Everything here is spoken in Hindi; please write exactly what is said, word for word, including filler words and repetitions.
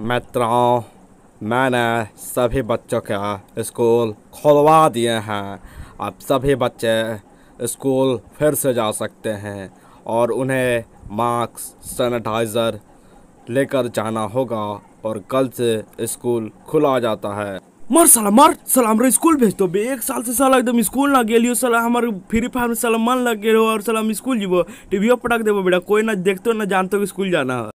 मित्रों, मैंने सभी बच्चों का स्कूल खुलवा दिए हैं। अब सभी बच्चे स्कूल फिर से जा सकते हैं और उन्हें मास्क, सैनिटाइज़र लेकर जाना होगा और कल से स्कूल खुला जाता है। मार साला मार साला हमरा स्कूल भेज दो बे। एक साल से साला एकदम स्कूल ना गेलियो साला। हमारे फ्री फायर में साला मन लग गए और साला हम स्कूल जीवो टीवीओ पटक देबो बेटा। कोई ना देखतो ना जानतो कि स्कूल जाना है।